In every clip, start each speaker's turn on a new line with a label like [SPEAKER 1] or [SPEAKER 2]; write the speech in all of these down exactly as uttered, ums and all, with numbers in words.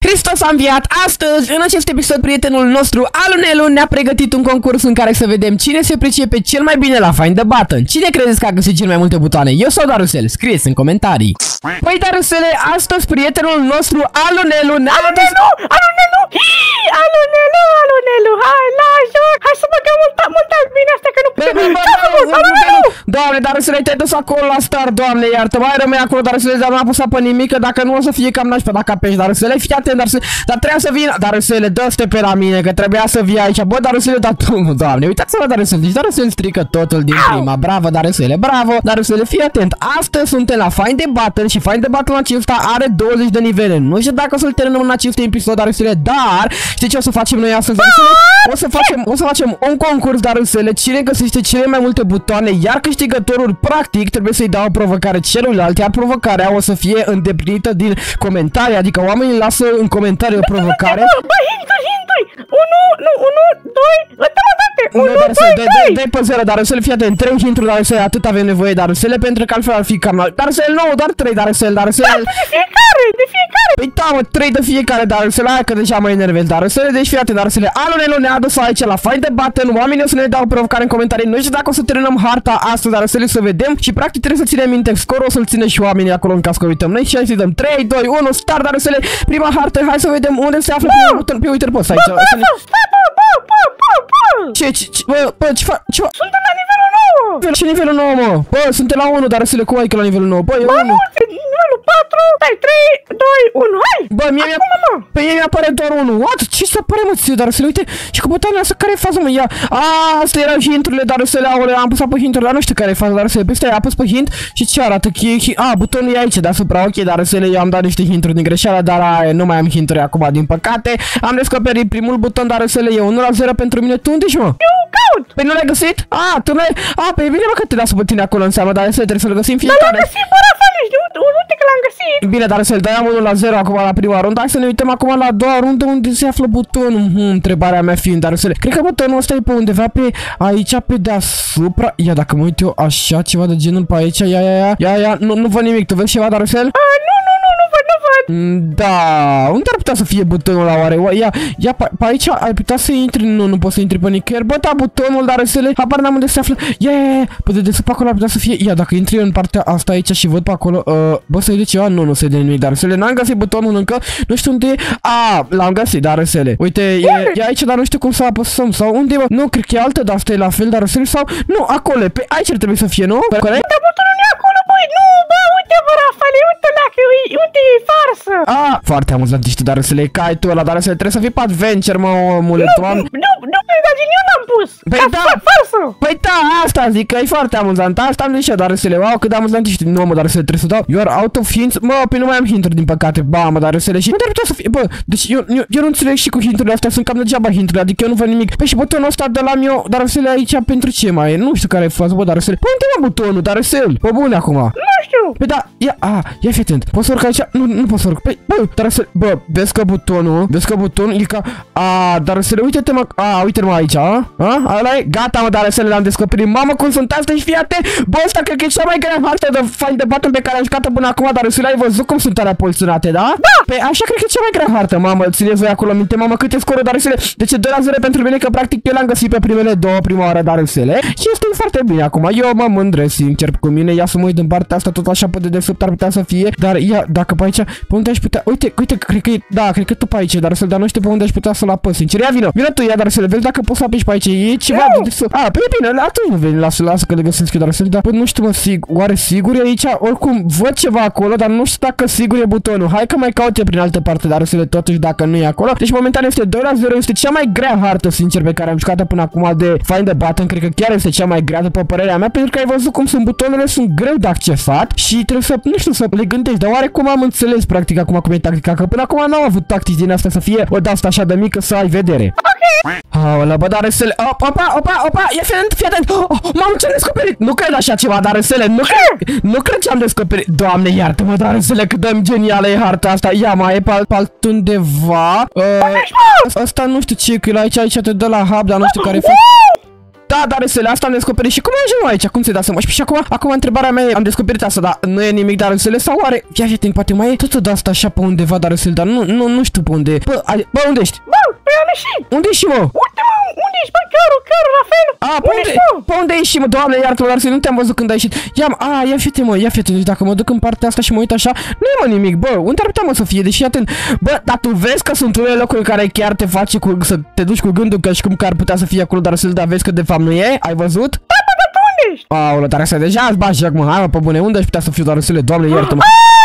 [SPEAKER 1] Hristos a înviat! Astăzi, în acest episod, prietenul nostru, Alunelu, ne-a pregătit un concurs în care să vedem cine se pricepe cel mai bine la Find the Button. Cine credeți că a găsit cel mai multe butoane? Eu sau Darusel? Scrieți în comentarii. Păi, Darusele, astăzi prietenul nostru, Alunelu, ne-a adus...
[SPEAKER 2] Alunelu! Alunelu! Hii! Alunelu! Alunelu! Hai la joc! Hai să băgăm multă, multă bine asta că nu putem! Ce-a făcut? Alunelu!
[SPEAKER 1] Doamne, Darusele, te-ai dus acolo la start, doamne, iartă. Mai rămâi acolo, Darusele, dar n-a apăsat pe nimic, că dacă nu o să fie cam nașpa dacă apeși, Darusele. Fii atent, Darusele, dar trebuia să vină... Darusele, dă-te pe la mine, că trebuia să vii aici. Bă, Darusele, dar tu, doamne, uitați-vă, Darusele, deci Darusele strică totul din prima. Bravo, Darusele, bravo. Darusele, fii atent. Astăzi suntem la Find the Button și Find the Button acesta are douăzeci de nivele. Nu știu dacă o să-l terminăm în acest episod, Darusele, dar știi ce o să facem noi astăzi, Darusele? O să facem, o să facem un concurs, Darusele, cine găsește cele mai multe butoane, iar câștigătorul practic trebuie să-i dea o provocare celuilalt, iar provocarea o să fie îndeplinită din comentarii, adică oamenii lasă în comentarii o provocare.
[SPEAKER 2] Bă, hinturi, hinturi! unu, nu, unu, doi, dă-mă date! unu, doi, doi!
[SPEAKER 1] Dai pe zero, Darusele, fii atent, trei hinturi, Darusele, atât avem nevoie, Darusele, pentru că altfel ar fi cam... Darusele, nu, doar trei, Darusele, Darusele...
[SPEAKER 2] Da, de fiecare, de fiecare!
[SPEAKER 1] Păi da, mă, trei de fiecare, Darusele, aia că deja mă enervez, Darusele, deci fii atent, Darusele, Alunelu ne-a adus aici la Find the Button, oamenii o să ne dau o provocare în comentarii, nu știu dacă o să terminăm harta astăzi, Darusele, să vedem și practic trebuie să ținem minte scorul, o să-l ține și oamenii acolo în caz că uităm noi și hai să dăm trei, doi, unu, start, Darusele, prima hartă, hai să vedem unde se află primul buton, pe uite, poți aici.
[SPEAKER 2] Bă, bă, stai, bă, bă, bă, bă, bă!
[SPEAKER 1] Ce, ce, ce, bă, bă, ce fac, ce fac?
[SPEAKER 2] Suntem la nivelul nouă!
[SPEAKER 1] Ce nivelul nouă, mă? Bă, suntem la unu, Darusele, cum ai că la nivelul nouă? Bă, e
[SPEAKER 2] Bă,
[SPEAKER 1] unu.
[SPEAKER 2] nu, nivelul patru, stai, trei, doi, unu, hai!
[SPEAKER 1] Bă, mie mi-a... Pe mie mi-apare doar unu. What? Ce se apare, mă, ție, Darusele? Uite, și cu butonul ăsta, care e faza, mă? Ia... A, asta erau hinturile, Darusele, aole, am apăsat pe hinturi, dar nu știu care e faza, Darusele. Pe stai, apăs pe hint și ce arată? A, butonul e aici, deasupra, ok, Darusele, eu am dat niște hinturi din greșeală, dar aia, nu mai am hinturi acum, din păcate. Am descoperit primul buton, Darusele, e unu la zero pentru mine. Tu unde ești, mă?
[SPEAKER 2] Eu caut!
[SPEAKER 1] Păi nu l-ai găsit? A, tu n-ai... A, păi e bine, mă, că te lasă pe tine acolo în seama, Darusele, trebuie să-l găsim fiecare.
[SPEAKER 2] Dar l-am găsit, bă, Rafale, știu, uite că l-am găsit!
[SPEAKER 1] Bine, Darusele, dai am unu la zero acum la prima rundă. Hai să ne uităm acum la a doua rundă unde se află butonul. Hmm, întrebarea mea fiind, Darusele, cred că butonul ăsta e pe undeva pe aici, pe deasupra. Ia, dacă mă uit eu așa, ceva de genul pe aici, ia, ia, ia, ia, ia, nu, nu văd nimic, tu vezi ceva, Darusele?
[SPEAKER 2] A, nu, nu, nu, nu văd, nu văd!
[SPEAKER 1] Da, unde ar putea să fie butonul la oare? Ia, ia, pe, pe aici ai putea să intri, nu, nu poți să intri pe nicăieri. Bă, da, butonul, Darusele, habar n-am unde se află. Ia, ia, ia, pe de desubt acolo ar putea să fie. Ia, dacă intri în partea asta aici și văd pe acolo, uh, bă, să-i de ceva? Nu, nu se de nimic, Darusele, n-am găsit butonul încă, nu știu unde e. A, l-am găsit, Darusele. Uite, e, e aici, dar nu știu cum să apăsăm sau unde e, bă? Nu, cred că e altă, dar asta e la fel, Darusele, sau nu, acolo, pe aici ar trebui să fie, nu? Corect?
[SPEAKER 2] Da, butonul nu e acolo, băi, nu, bă, uite, bă, Rafale, uite, dacă, uite, e farsă!
[SPEAKER 1] A, foarte amuzant ești tu, Darusele, cai tu ăla, Darusele, trebuie să fii pe adventure, mă, omule,
[SPEAKER 2] nu,
[SPEAKER 1] toamne.
[SPEAKER 2] nu, nu, dar din eu l-am pus!
[SPEAKER 1] Păi da,
[SPEAKER 2] farsă!
[SPEAKER 1] Păi da, asta zic, că e foarte amuzant, asta am zis și eu, Darusele, wow, cât de amuzant ești, nu, mă, Darusele, trebuie să dau, you are out of hints, mă, pe nu mai am hinturi, din păcate, ba, mă, Darusele, și unde ar putea să fie, bă, deci eu, eu, eu nu înțeleg și cu hinturile astea, sunt cam degeaba hinturile, adică eu nu văd nimic, păi și butonul ăsta de la meu, Darusele, aici, pentru ce mai e, nu știu care e faza, bă, Darusele, păi unde e butonul, Darusele, pe bune acum.
[SPEAKER 2] Nu știu.
[SPEAKER 1] Păi da, ia, a, ia fi atent. Poți să urc aici? Nu, nu pot să urc. Păi, bă, Darusele, bă, vezi că butonul, vezi că butonul e ca... A, Darusele, uite-te, mă, a, uite-mă aici, a? A, ala e? Gata, mă, Darusele, l-am descoperit. Mamă, cum sunt astea și fii atent. Bă, ăsta cred că e cea mai grea hartă de Find the Button pe care am jucat-o până acum, Darusele, ai văzut cum sunt alea polțunate, da? Da! Păi așa cred că e cea mai grea hartă, mamă, țineți voi acolo minte, mamă, cât e scorul, Darusele? Deci doi la zero pentru mine, că practic eu l-am găsit pe primele două prima oară, Darusele. Și este foarte bine acum. Eu mă mândresc, sincer, cu mine. Ia să mă uit în partea asta, tot așa pe dedesubt ar putea să fie. Dar ia, dacă pe aici, pe unde aș putea... Uite, uite, cred că e... Da, cred că tu pe aici, Darusele, dar nu știu pe unde aș putea să-l apăs. Sincer, ia vină. Vină tu, ia, Darusele, vezi dacă poți să apeși pe aici. E ceva de dedesubt. A, păi e bine, atunci nu veni, lasă, lasă că le găsesc eu, Darusele, dar nu știu, mă, sigur, oare sigur e aici? Oricum, văd ceva acolo, dar nu știu dacă sigur e butonul. Hai că mai caute prin altă parte, Darusele, totuși dacă nu e acolo. Deci momentan este doi la zero, este cea mai grea hartă, sincer, pe care am jucat-o până acum de Find the Button. Cred că chiar este cea mai grea, după părerea mea, pentru că ai văzut cum sunt butonele, sunt greu de accesat și trebuie să, nu știu, să le gândești. Dar oare cum am înțeles practic acum cum e tactica? Că până acum n-am avut tactici din asta să fie o de-asta așa de mică să ai vedere. Ok. Aolea, bă, Darusele, opa, opa, opa, opa, ia fii atent, fii atent. Oh, oh, m-am ce-am descoperit. Nu cred așa ceva, Darusele, nu cred. Nu cred ce am descoperit. Doamne, iartă-mă, Darusele, cât de genială e harta asta. Ia, mai e pe altundeva. Uh, asta nu știu ce, că e la aici, aici te dă la hub, dar nu știu care e fac. Da, Darusele, asta am descoperit. Și cum ajungem aici? Cum ți-ai dat seama? Și acum, acum întrebarea mea e, am descoperit asta, dar nu e nimic, Darusele, sau oare? Ia fi, poate mai e tot de asta așa pe undeva, Darusele, dar nu, nu, nu știu pe unde. Bă, ai, bă, unde ești?
[SPEAKER 2] Bă, păi am ieșit.
[SPEAKER 1] Unde ești, mă?
[SPEAKER 2] Uite, mă, unde ești, bă, chiar, chiar, la fel.
[SPEAKER 1] A, pe unde, pe unde ești, mă? Doamne, iartă-mă, Darusele, nu te-am văzut când ai ieșit. Ia, a, ia fi, mă, ia fi, deci dacă mă duc în partea asta și mă uit așa, nu e, mă, nimic, bă. Unde ar putea, mă, să fie? Deși, atent, bă, dar tu vezi că sunt unele locuri în care chiar te face cu, să te duci cu gândul că și cum că ar putea să fie acolo, Darusele, dar vezi că de fapt nu e? Ai văzut?
[SPEAKER 2] Da, bă, dar tu unde ești?
[SPEAKER 1] Aolă, Darusele, deja ați bagi joc, mă, hai, mă, pe bune, unde aș putea să fiu, Darusele, Doamne, iartă-mă.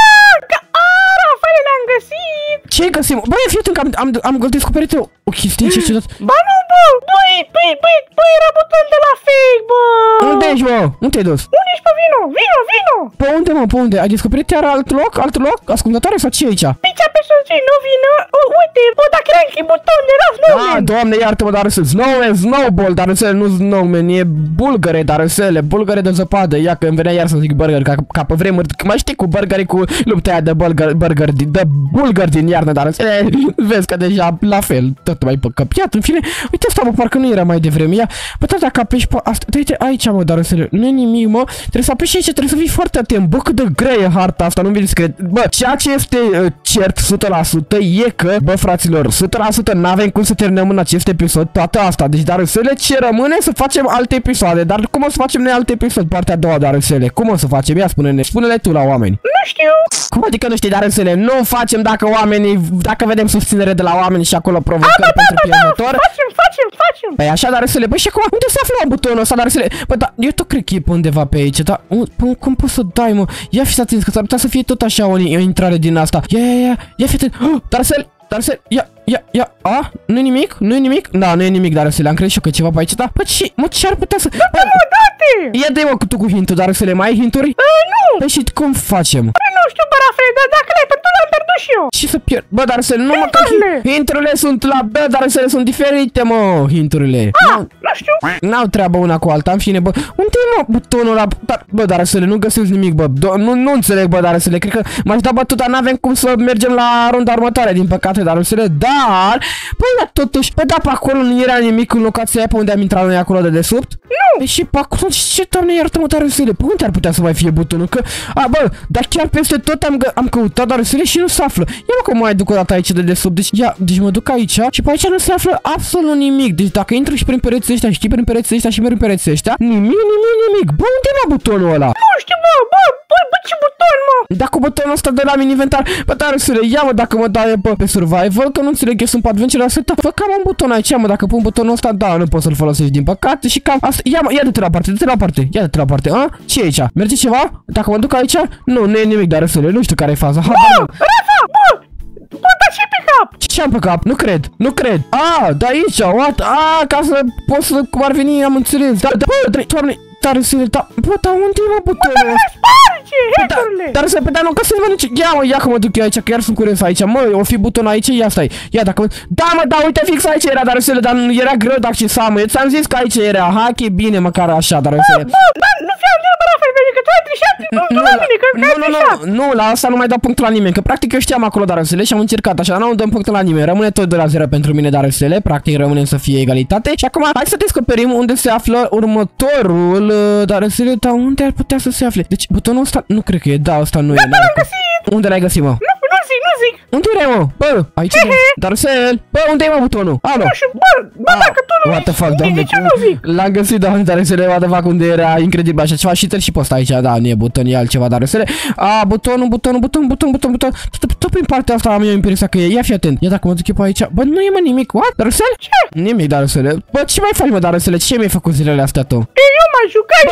[SPEAKER 2] Găsit!
[SPEAKER 1] Ce găsim? Băi, fii atent că am, am, am descoperit o, o chestie ce ciudat.
[SPEAKER 2] Ba nu, bă! Băi, băi, băi, băi, era buton de la fake, bă!
[SPEAKER 1] Unde ești, mă? Unde te-ai dus?
[SPEAKER 2] Unde ești, pe vino? Vino, vino!
[SPEAKER 1] Pe unde, mă? Pe unde? Ai descoperit iar alt loc? Alt loc? Ascultătoare sau ce e aici?
[SPEAKER 2] Păi ce-a pe să nu vină? Uh, uite, bă, dacă era închid buton, era Snowman!
[SPEAKER 1] Ah, Doamne, iartă-mă, Darusele, Snowman, Snowball, Darusele, nu Snowman, e bulgăre, Darusele, bulgăre de zăpadă. Ia că îmi venea iar să zic burger, ca, ca pe vremuri, mai știi cu burgerii cu lupta aia de burger, burger, de bulgări din iarnă, Darusele, vezi că deja la fel, tot mai pe căpiat, în fine, uite asta, mă, parcă nu era mai devreme, ia, bă, tot dacă apeși pe asta, uite, aici, mă, Darusele, nu e nimic, mă, trebuie să apeși aici, trebuie să fii foarte atent, bă, cât de grea e harta asta, nu mi să cred, bă, ceea ce este uh, cert, o sută la sută, e că, bă, fraților, o sută la sută n-avem cum să terminăm în acest episod toată asta, deci, Darusele, ce rămâne să facem alte episoade, dar cum o să facem noi alte episoade, partea a doua, Darusele, cum o să facem, ia spune-ne, spune-le tu la oameni.
[SPEAKER 2] Nu știu.
[SPEAKER 1] Cum adică nu știi, Darusele, nu facem dacă oamenii, dacă vedem susținere de la oameni și acolo provocări
[SPEAKER 2] da,
[SPEAKER 1] pentru
[SPEAKER 2] da,
[SPEAKER 1] pierdător.
[SPEAKER 2] da, facem, facem, facem.
[SPEAKER 1] Păi așa, Darusele, băi, și acum, unde se află butonul ăsta, Darusele? Bă, da, eu tot cred că e pe undeva pe aici, dar un, cum poți să dai, mă? Ia fi atent, că s-ar putea să fie tot așa o, o intrare din asta. Ia, ia, ia, ia fi atent. Oh, Darusele, Darusele, ia, ia, ia, a? Nu-i nimic? Nu-i nimic? Da, nu e nimic, Darusele, am crezut și eu că ceva pe aici, da? Bă, ce, mă, ce ar putea să...
[SPEAKER 2] Da, mă, date!
[SPEAKER 1] Ia dă-i, mă, cu tu cu hintul, Darusele, mai ai hinturi?
[SPEAKER 2] Uh, nu!
[SPEAKER 1] Păi și cum facem?
[SPEAKER 2] Păi nu știu, bă, Rafael, dar dacă l-ai pierdut, l-am pierdut și eu.
[SPEAKER 1] Și să pierd. Bă, Darusele, nu mă, că hinturile sunt la... Bă, Darusele sunt diferite, mă, hinturile.
[SPEAKER 2] Ah, nu știu.
[SPEAKER 1] N-au treabă una cu alta, în fine, bă. Unde e, mă, butonul ăla? Dar, bă, Darusele, nu găsesc nimic, bă. Do nu, nu înțeleg, bă, Darusele. Cred că m-aș da bătut, dar n-avem cum să mergem la runda următoare, din păcate, Darusele. Dar, băi, dar totuși, bă, da, pe acolo nu era nimic în locația aia pe unde am intrat noi acolo de desubt?
[SPEAKER 2] Nu.
[SPEAKER 1] Deci și pe acolo, ce, doamne, iartă-mă, Darusele, pe unde ar putea să mai fie butonul? Că, a, bă, dar chiar peste tot am, am căutat, Darusele, și nu se află. Ia, mă, că mai duc o dată aici de desubt. Deci, ia, deci mă duc aici și pe aici nu se află absolut nimic. Deci dacă intru și prin pereții ăștia, știi, prin pereții ăștia și prin pereții ăștia, nimic, nimic, nimic. Bă, unde e, mă, butonul ăla?
[SPEAKER 2] Nu știu, bă, bă, bă, bă, ce buton, mă?
[SPEAKER 1] Dacă butonul ăsta de la mini inventar, bă, Darusele, ia, mă, dacă mă dai, bă, pe survival, că nu înțeleg, eu sunt pe adventure, asta, bă, cam un buton aici, mă, dacă pun butonul ăsta, da, nu poți să-l folosești, din păcate, și cam asta, ia, mă, ia de-te la parte, de-te la parte, ia de-te la parte, a? Ce e aici? Merge ceva? Dacă mă duc aici? Nu, nu e nimic, Darusele, nu știu care e faza.
[SPEAKER 2] Bă, Rafa, bă, bă, dar ce pe cap?
[SPEAKER 1] Ce am pe cap? Nu cred, nu cred. A, de aici, what? A, ca să poți să, cum ar veni, am înțeles. Da, da, bă, doamne, Darusele, da, bă, dar unde e, mă, butonul ăsta?
[SPEAKER 2] Sparge, hackerule!
[SPEAKER 1] Dar să, dar nu, că să-l mănânce. Ia, mă, ia că mă duc eu aici, că iar sunt curios aici. Mă, o fi buton aici, ia stai. Ia, dacă mă... Da, mă, da, uite, fix aici era, Darusele, dar era greu de accesat, mă. Eu ți-am zis că aici era. Hai, că e bine, măcar așa, Darusele.
[SPEAKER 2] Bă, bă, nu fi-am zis, bă, Rafael, că tu ai trișat, nu la mine, că ai trișat.
[SPEAKER 1] Nu, nu, la asta nu mai dau punctul la nimeni, că practic eu știam acolo, Darusele, și am încercat așa, nu dăm punctul la nimeni. Rămâne tot de la zero pentru mine, Darusele, practic rămânem să fie egalitate. Și acum, hai să descoperim unde se află următorul, Darusele, dar unde ar putea să se afle? Deci, butonul ăsta, nu cred că e, da, ăsta nu e. Unde l-ai găsit, mă?
[SPEAKER 2] Nu, nu zic, nu zic.
[SPEAKER 1] Unde e, mă? Bă, aici e. Darusel, bă, unde e, mă, butonul? Alo.
[SPEAKER 2] Nu știu, bă, bă, dacă tu nu
[SPEAKER 1] What the fuck,
[SPEAKER 2] zici,
[SPEAKER 1] doamne,
[SPEAKER 2] nici eu nu zic.
[SPEAKER 1] l-am găsit, doamne, Darusele, what the fuck, unde era incredibil așa ceva și și post aici, da, nu e buton, e altceva, Darusele. A, butonul, butonul, buton, buton, buton, buton, tot, tot prin partea asta am eu impresia că e, ia fii atent. Ia dacă mă duc eu pe aici, bă, nu e, mă, nimic, what, Darusel?
[SPEAKER 2] Ce?
[SPEAKER 1] Nimic, Darusele. Bă, ce mai faci, mă, Darusele, ce mi-ai făcut zilele astea tu?
[SPEAKER 2] Ei, eu m-am jucat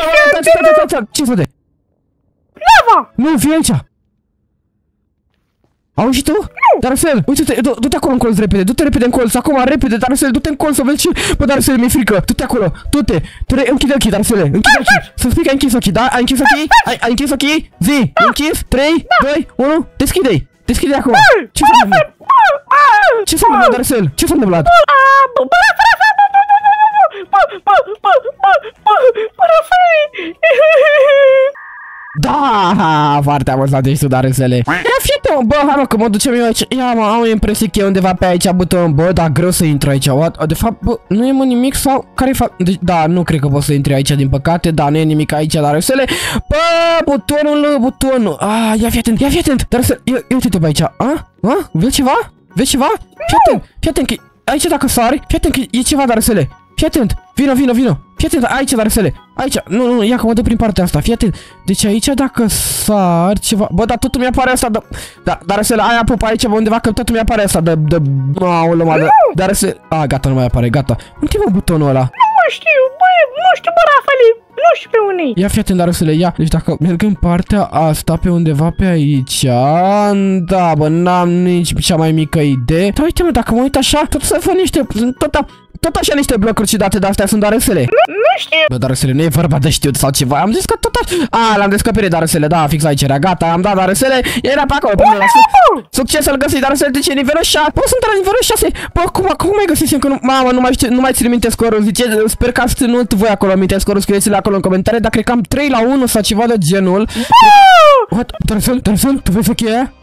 [SPEAKER 2] și am
[SPEAKER 1] ce vede?
[SPEAKER 2] lava.
[SPEAKER 1] Nu, fii aici. Auzi și tu? Nu! Darusel, uite-te, du-te acolo în colț repede, du-te repede în colț, acum, repede, Darusel, du-te în colț să vezi ce... Bă, Darusel, mi-e frică, du-te acolo, du-te, du-te, închide ochii, Darusel, închide ochii, să spui că ai închis ochii, da? Ai închis ochii? Ai, ai închis ochii? Zi, închis, trei, doi, unu, deschide-i, deschide-i acum. Ce s-a întâmplat? Ce s-a întâmplat, Darusel? Ce s-a întâmplat?
[SPEAKER 2] Bă, bă, bă, bă, bă, bă, bă, bă, bă, Rafael!
[SPEAKER 1] Da, foarte amuzat ești tu, Darusele. Ia fii, bă, hai mă, că mă ducem eu aici. Ia mă, am impresie că e undeva pe aici buton, bă, dar greu să intru aici. What? De fapt, bă, nu e mă nimic sau care-i fapt? Deci, da, nu cred că pot să intri aici din păcate, da, nu e nimic aici, Darusele. Bă, butonul, butonul. Ah, ia fii atent, ia fii atent. Darusele, ia, ia uite-te pe aici. A? A? Vezi ceva? Vezi ceva? Fii atent, fii atent că aici dacă sari, fii atent că e ceva, Darusele. Fii atent, vino, vino, vino. Fii atent, aici, Darusele. Aici, nu, nu, ia că mă dă prin partea asta, fii atent. Deci aici dacă sar ceva... Bă, dar totul mi-apare asta de... Da, Darusele, aia pupa aici, bă, undeva, că totul mi-apare asta de... de... Aoleu, mă, de... Darusele... A, gata, nu mai apare, gata. Unde e, bă, butonul ăla?
[SPEAKER 2] Nu știu, bă, nu știu, bă, Rafale, nu știu pe unde.
[SPEAKER 1] Ia fii atent, Darusele, ia. Deci dacă merg în partea asta pe undeva pe aici... Da, bă, n-am nici cea mai mică idee. Dar uite, mă, dacă mă uit așa, tot să fac niște... Tot, a... tot așa niște blocuri ciudate de-astea sunt, Darusele.
[SPEAKER 2] Nu, nu știu.
[SPEAKER 1] Bă, Darusele, nu e vorba de știut sau ceva. Am zis că tot așa... A, l-am descoperit, Darusele, da, fix aici era. Gata, am dat, Darusele. Era pe acolo, până la sfârșit. Succes să-l găsi, Darusele, de ce nivelul șase? Bă, sunt la nivelul șase. Bă, cum, cum mai găsisem că nu... Mamă, nu mai știu, nu mai țin minte scorul. Zice, sper că ați ținut voi acolo minte scorul, scrieți-le acolo în comentarii, dar cred că am trei la unu sau ceva de genul. What? Darusele, Darusele, tu vezi că e?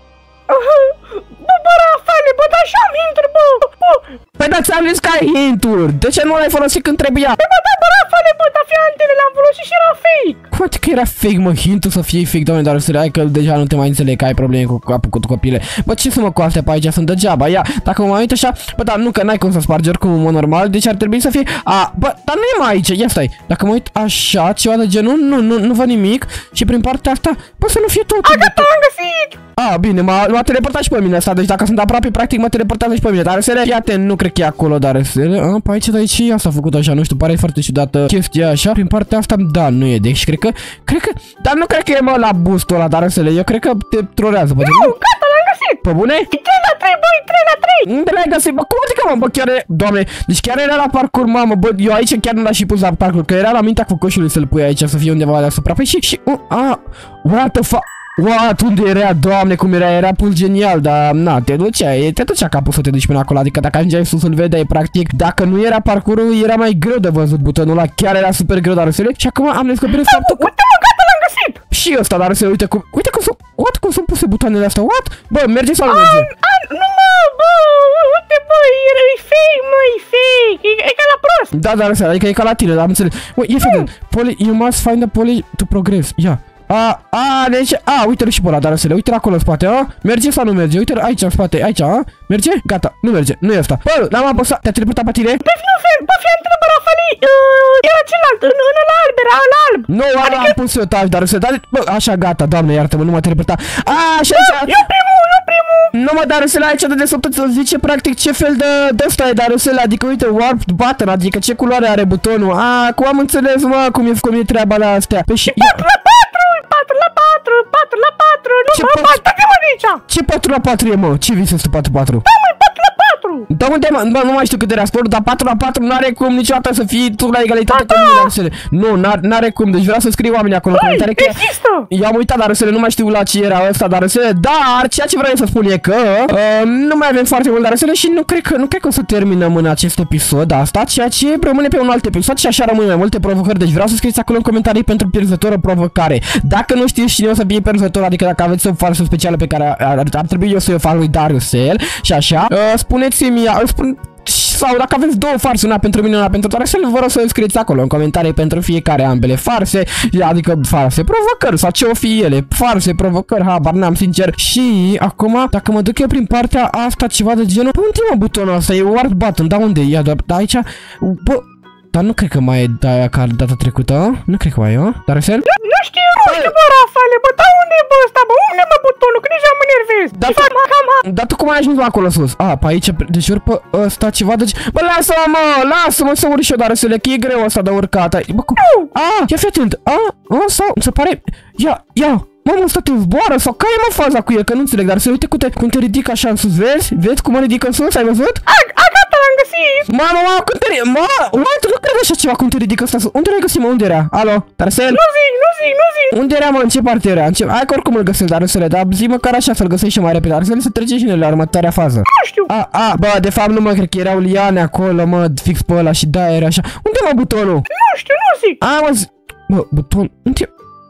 [SPEAKER 2] Bă, bă, Rafale, bă, dar așa-mi intru, bă, bă.
[SPEAKER 1] Păi da, ți-am zis că ai hint-uri. De ce nu l-ai folosit când trebuia?
[SPEAKER 2] Bă, da, bă, Rafale, bă, dar fiantele le-am folosit și era fake.
[SPEAKER 1] Cum că era fake, mă, hintul să fie fake, doamne, dar să ai că deja nu te mai înțeleg, că ai probleme cu capul cu copile. Bă, ce să mă cu astea pe aici, sunt degeaba, ia, dacă mă uit așa, bă, dar nu, că n-ai cum să spargi oricum în mod normal, deci ar trebui să fie, a, bă, dar nu e mai aici, ia stai, dacă mă uit așa, ceva de genul, nu, nu, nu văd nimic și prin partea asta, bă, să nu fie tot.
[SPEAKER 2] A, gata, am găsit.
[SPEAKER 1] A, bine, m-a teleportat și pe mine asta, deci dacă sunt aproape, practic mă teleportează și pe mine, dar să iate, nu cred că e acolo, dar să a, pe aici, dar aici și asta a făcut așa, nu știu, pare foarte ciudată chestia așa, prin partea asta, da, nu e, deci cred că, cred că, dar nu cred că e mă la boostul ăla, dar să le, eu cred că te trolează, bă,
[SPEAKER 2] nu, gata, l-am găsit.
[SPEAKER 1] Pe bune?
[SPEAKER 2] trei la trei, băi, trei la trei.
[SPEAKER 1] Unde l-ai găsit, bă, cum adică, mă, bă, chiar e, doamne, deci chiar era la parcur, mamă, bă, eu aici chiar nu l-aș și pus la parcur, că era la mintea cocoșului să-l pui aici, să fie undeva deasupra, păi și, și, uh, a, what the fuck? What? Unde era, doamne, cum era, era pus genial, dar na, te duceai, te ducea capul să te duci până acolo, adică dacă ajungeai sus îl vedeai, practic, dacă nu era parcurul, era mai greu de văzut butonul ăla, chiar era super greu, dar să și acum am descoperit faptul că...
[SPEAKER 2] Uite, mă, gata, l-am găsit!
[SPEAKER 1] Și ăsta, dar să uite cum, uite cum sunt, what, cum sunt puse butoanele astea, what? Bă, merge sau nu merge?
[SPEAKER 2] A, nu, mă, bă, uite, bă, e fake, mă, e fake, e, e ca la prost.
[SPEAKER 1] Da, dar să, adică e ca la tine, dar am înțeles. Ui, e fedel, poly, you must find a poly to progress, ia. A, a, deci, a, uite-l și pe ăla, dar să le uite acolo în spate, a? Merge sau nu merge? Uite-l aici în spate, aici, a? Merge? Gata, nu merge, nu e asta. Bă, l-am apăsat, te-a teleportat pe tine?
[SPEAKER 2] Bă, nu, bă, fii întrebă, Rafale, era celălalt, în, în ăla alb, era ăla alb.
[SPEAKER 1] Nu, ăla am pus eu, taci, dar să, dar, bă, așa, gata, doamne, iartă-mă, nu m-a teleportat. A, și aici...
[SPEAKER 2] Eu primul, eu primul.
[SPEAKER 1] Nu mă, dar să aici de desubt îți zice practic ce fel de de ăsta e, dar să adică uite warped button, adică ce culoare are butonul. A, acum am înțeles, mă, cum e cum e treaba la astea. Pe și
[SPEAKER 2] patru la patru, patru la patru, patru la patru, nu
[SPEAKER 1] Ce
[SPEAKER 2] mă,
[SPEAKER 1] pat-
[SPEAKER 2] bă, stai-mă de aici.
[SPEAKER 1] Ce patru la patru e, mă? Ce visezi tu patru patru?
[SPEAKER 2] Da, măi, patru la patru.
[SPEAKER 1] Da, unde, mă? Bă, nu mai știu cât era sportul, dar patru la patru n-are cum niciodată să fii tu la egalitate cu mine, Darusele. Nu, n-are cum, deci vreau să scriu oamenii acolo în comentarii că...
[SPEAKER 2] Există!
[SPEAKER 1] I-am uitat, Darusele, nu mai știu la ce era ăsta, Darusele, dar ceea ce vreau să spun e că uh, nu mai avem foarte mult Darusele și nu cred că nu cred că o să terminăm în acest episod asta, ceea ce rămâne pe un alt episod și așa rămân mai multe provocări, deci vreau să scrieți acolo în comentarii pentru pierzătoră provocare. Dacă nu știți cine o să fie pierzător, adică dacă aveți o farsă specială pe care ar, ar, ar trebui eu să o fac lui Darusel și așa, uh, spuneți-mi, spun sau dacă aveți două farse, una pentru mine, una pentru Darusel, vă rog să scrieți acolo în comentarii pentru fiecare ambele farse, adică farse, provocări sau ce o fi ele, farse, provocări, habar n-am sincer. Și acum, dacă mă duc eu prin partea asta, ceva de genul, unde mă butonul ăsta? E warp button, da unde e? Ia, da, da aici, bă, dar nu cred că mai e de ca data trecută, nu cred că mai e, Darusel?
[SPEAKER 2] Nu, nu știu, nu știu, bă, Rafale, bă, dar unde e bă ăsta, bă, unde mă butonul, că deja mă nervez.
[SPEAKER 1] Dar tu, dar tu cum ai ajuns acolo sus? A, pe aici, de jur pe ăsta ceva, deci... Bă, lasă-mă, mă, lasă-mă să urc și eu, Darusele, că e greu ăsta de urcat. Bă, cum? A, ia fi atent, a, a, sau, mi se pare... Ia, ia, mamă, ăsta te zboară sau care e mă faza cu el, că nu înțeleg, dar să uite cum te, cum te ridică așa în sus, vezi? Vezi cum mă ridică în sus, ai văzut?
[SPEAKER 2] A, a gata, l-am găsit.
[SPEAKER 1] Mamă, mamă, cum te ridică, mă, what? Nu cred așa ceva, cum te ridică ăsta sus. Unde l-ai găsit, mă, unde era? Alo, Darusel?
[SPEAKER 2] Nu zic, nu zic, nu zic.
[SPEAKER 1] Unde era, mă, în ce parte era? În ce... Hai că oricum îl găsesc, Darusele, dar zi măcar așa să-l găsești și mai repede, Darusele, să trece și noi la următoarea fază.
[SPEAKER 2] Nu știu.
[SPEAKER 1] A, a, bă, de fapt nu mă cred că erau liane acolo, mă, fix pe ăla și da, era așa. Unde mă butonul?
[SPEAKER 2] Nu știu, nu zic.
[SPEAKER 1] A, mă, zi... Bă, buton... Unde... What?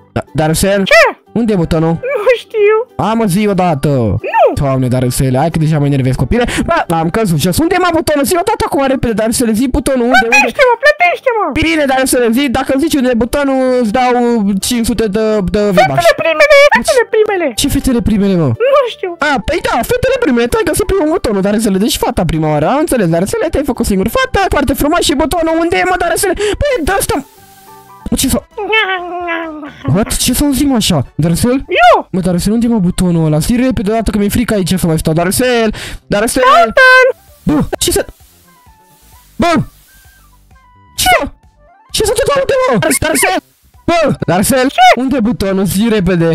[SPEAKER 1] Darusel?
[SPEAKER 2] Ce?
[SPEAKER 1] Unde e butonul?
[SPEAKER 2] Nu știu.
[SPEAKER 1] Am o zi odată.
[SPEAKER 2] Nu.
[SPEAKER 1] Doamne, Darusele, hai că deja mă enervezi copile. Bă, am căzut jos. Unde e, mă, butonul? Zi odată acum repede, Darusele, zi butonul. Unde, unde?
[SPEAKER 2] Plătește-mă, plătește-mă.
[SPEAKER 1] Bine, Darusele, zi, dacă zici unde e butonul, îți dau cinci sute de, de V-Bucks.
[SPEAKER 2] Fetele primele, fetele primele.
[SPEAKER 1] Ce fetele primele, mă?
[SPEAKER 2] Nu știu.
[SPEAKER 1] A, păi da, fetele primele, tu ai găsit primul butonul, Darusele, deci fata prima oară, am înțeles, Darusele, te-ai făcut singur fata, foarte frumos și butonul, unde e, mă, Darusele? Păi, dă ăsta. Ce s-a... What? Ce s-a auzit, mă, așa? Darusel?
[SPEAKER 2] Eu!
[SPEAKER 1] Mă, Darusel, unde e, mă, butonul ăla? Zi repede odată că mi-e frică aici să mai stau. Darusel! Darusel! Bă, ce se... Bă! Ce s-a... Ce s-a întâmplat, unde, mă? Darusel! Bă! Darusel! Unde e butonul? Zi repede!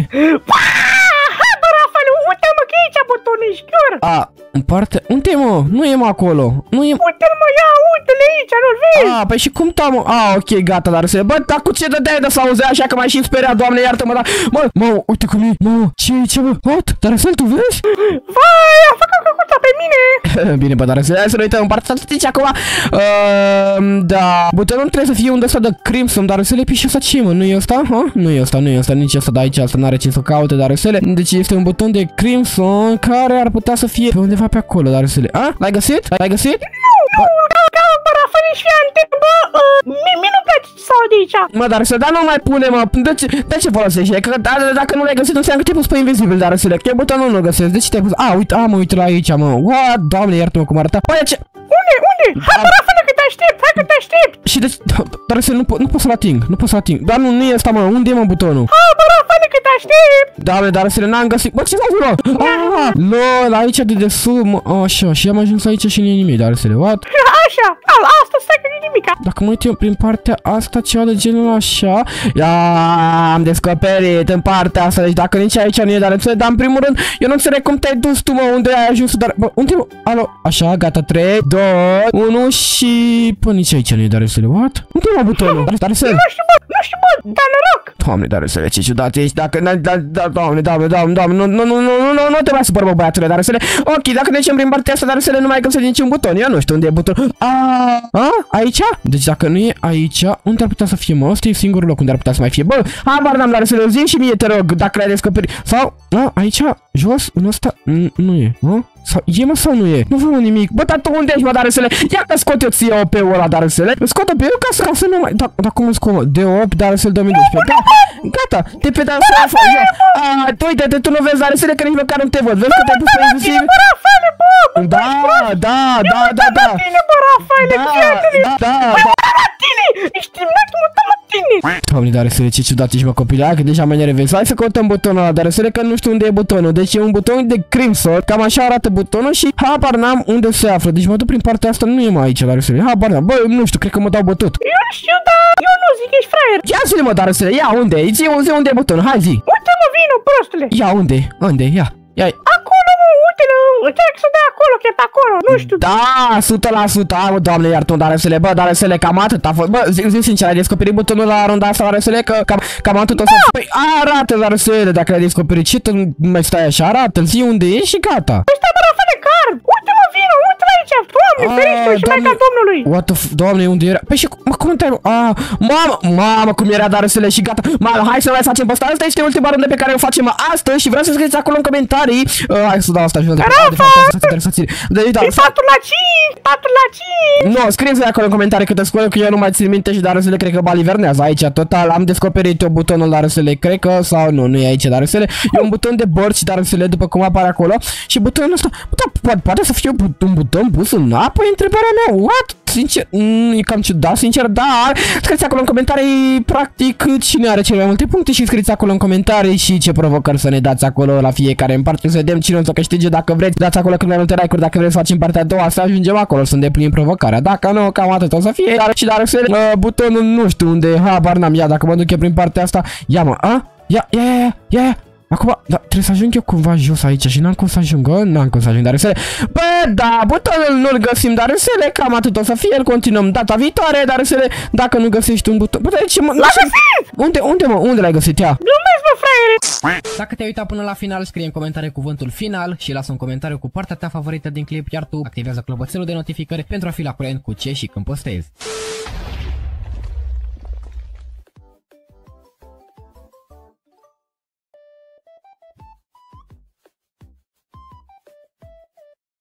[SPEAKER 2] Hai, bă, Rafael, uite, mă, că e aici butonul, ești chiar.
[SPEAKER 1] A, în parte... Unde e, mă? Nu e, mă, acolo. Nu e...
[SPEAKER 2] Uite-l, mă, ia, uite-l aici, nu-l vezi?
[SPEAKER 1] A, păi și cum ta, mă? A, ok, gata, Darusel. Bă, dar cu ce dădeai de să auzea așa că m-ai și speriat, Doamne, iartă-mă, dar... Mă, mă, uite cum e, mă, ce e aici, mă? What? Darusel, tu vezi?
[SPEAKER 2] Vai, a făcut căcuța pe mine.
[SPEAKER 1] Bine, bă, Darusel, hai să ne uităm în partea statistici acum. Uh, da, butonul trebuie să fie unde ăsta de Crimson, Darusel, pe și ăsta ce, mă? Nu e ăsta? Ha? Nu e ăsta, nu e ăsta, nici ăsta de aici, asta n-are ce să caute, Darusel. Deci este un buton de Crimson care ar putea să fie pe undeva pe acolo, Darusel. A? L-ai găsit? L-ai găsit?
[SPEAKER 2] Nu, nu, da, bă, Rafael, și ante, bă, mie nu-mi place să aud aici.
[SPEAKER 1] Mă, Darusel, dar nu mai pune, mă, de ce, de ce folosești? Că dacă nu l-ai găsit, înseamnă că te-ai pus pe invizibil, Darusel, că e butonul nu-l găsesc, de ce te-ai pus? A, uite, a, mă, uite la aici, mă, what, Doamne, iartă-mă cum arăta. Păi, ce...
[SPEAKER 2] Unde, unde? Hai, bă, Rafael, că te aștept, hai că te aștept.
[SPEAKER 1] Și deci, Darusel, nu, po nu pot să-l ating, nu pot să-l ating, dar nu, nu e ăsta, mă, unde e, mă, butonul?
[SPEAKER 2] Hai, bă, Rafael, că te aștept.
[SPEAKER 1] Doamne, Darusel, n-am găsit, bă, ce s-a zis, mă? Ah, lol, aici de desubt, mă, așa, și am ajuns aici și nu e nimic, Darusel, what?
[SPEAKER 2] Așa, asta stai că nu-i nimica.
[SPEAKER 1] Dacă mă uit eu prin partea asta, ceva de genul așa. Ia, am descoperit în partea asta. Deci dacă nici aici nu e, dar înțeleg. Dar în primul rând, eu nu înțeleg cum te-ai dus tu, mă. Unde ai ajuns? Dar, bă, unde, mă? Alo, așa, gata, trei, doi, unu și... Pă, nici aici nu e, Darusel. What? Unde e, mă, butonul? Darusel?
[SPEAKER 2] Nu știu, bă, nu știu, bă, dar noroc.
[SPEAKER 1] Doamne, Darusel, ce ciudat ești. Dacă, da, da, da, doamne, doamne, doamne, doamne, nu, nu, nu, nu, nu, nu, nu te mai supăr, bă, băiatule, Darusel. Ok, dacă ne ieșim prin partea asta, Darusel, nu mai găsesc niciun buton. Eu nu știu unde e butonul. A, a, aici? Deci dacă nu e aici, unde ar putea să fie, mă? Ăsta e singurul loc unde ar putea să mai fie. Bă, habar n-am, Darusel, zi și mie, te rog, dacă l-ai descoperit. Sau, a, aici, jos, în ăsta, nu e, mă? Sau, e, mă, sau nu e? Nu văd nimic. Bă, dar tu unde ești, mă, Darusel? Ia că scot eu ție O P-ul ăla, Darusel. Scot O P-ul ca să, ca să nu mai... Da, dar cum îl scot, mă? D opt, Darusel două mii doisprezece. Da, gata, te pe Darusel. A, tu uite-te, tu nu vezi, Darusel, că nici măcar nu te văd. Vezi că te-ai pus pe invisibil? Da, da, da, da, da. Da, da, da.
[SPEAKER 2] Ești terminat, mă, da, la tine.
[SPEAKER 1] Doamne, Darusel, ce ciudat ești, mă, copile. Hai că deja mă enervezi. Hai să căutăm butonul ăla, Darusel, că nu știu unde e butonul. Deci e un buton de Crimson. Cam așa arată butonul și habar n-am unde se află. Deci mă duc prin partea asta, nu e mai aici, Darusel. Habar n-am. Bă, nu știu, cred că mă dau bătut.
[SPEAKER 2] Eu nu știu, dar eu nu zic, ești fraier.
[SPEAKER 1] Ia zi, mă, Darusel, ia unde e? Zi, zi unde e butonul. Hai, zi.
[SPEAKER 2] Uite, mă, vino, prostule.
[SPEAKER 1] Ia unde? Unde? Ia. Ia.
[SPEAKER 2] Acolo, mă, uite-l, încerc să dai acolo, că e pe acolo, nu știu.
[SPEAKER 1] Da, o sută la sută. Hai, mă, Doamne, iartă-mă, Darusel, bă, Darusel, cam atât a fost. Bă, zi, zi sincer, ai descoperit butonul la runda asta, Darusel, că cam, cam atât o să... Păi, arată, Darusel, dacă l-ai descoperit, ce tu mai stai așa, arată-l, zi unde e și gata.
[SPEAKER 2] Păi stai, bă, Rafael, card. Uite, mă, vino, uite-l aici. Doamne, ferește-mă și Maica Domnului.
[SPEAKER 1] What the f... Doamne, unde era? Păi și, mă, cum te-ai... Ah, mamă, mamă, cum era, Darusel, și gata. Mamă, hai să mai facem pe asta. Asta este ultima rundă pe care o facem astăzi și vreau să scrieți acolo în comentarii. Uh, hai să dau asta jos de pe... Deci, da,
[SPEAKER 2] patru la cinci, patru la cinci.
[SPEAKER 1] nu, scrieți acolo în comentarii câte scoate, că eu nu mai țin minte și Darusel cred că balivernează aici total. Am descoperit eu butonul Darusel, cred că, sau nu, nu e aici Darusel. E un buton de bord și Darusel după cum apare acolo. Și butonul ăsta, da, poate, poate să fie un buton pus în apă, e întrebarea mea. What? Sincer, mm, e cam ciudat, sincer, dar scrieți acolo în comentarii practic cine are cele mai multe puncte și scrieți acolo în comentarii și ce provocări să ne dați acolo la fiecare în parte, să vedem cine o să câștige. Dacă vreți, dați acolo cât mai multe like-uri, dacă vreți să facem partea a doua, să ajungem acolo, să îndeplinim provocarea. Dacă nu, cam atât o să fie. Dar și Darusel, uh, butonul nu știu unde e, habar n-am. Ia, dacă mă duc eu prin partea asta, ia mă, a? Ia, ia, ia, ia, ia. Acum, da, trebuie să ajung eu cumva jos aici și n-am cum să ajung, n-am cum să ajung, Darusel. Bă, da, butonul nu-l găsim, Darusel, cam atât o să fie, îl continuăm data viitoare, Darusel, dacă nu găsești un buton. Bă, de ce mă...
[SPEAKER 2] L-am găsit!
[SPEAKER 1] Unde, unde, mă, unde l-ai găsit, ia?
[SPEAKER 2] Glumesc, bă, fraiere!
[SPEAKER 3] Dacă te-ai uitat până la final, scrie în comentarii cuvântul final și lasă un comentariu cu partea ta favorită din clip, iar tu activează clopoțelul de notificări pentru a fi la curent cu ce și când postezi.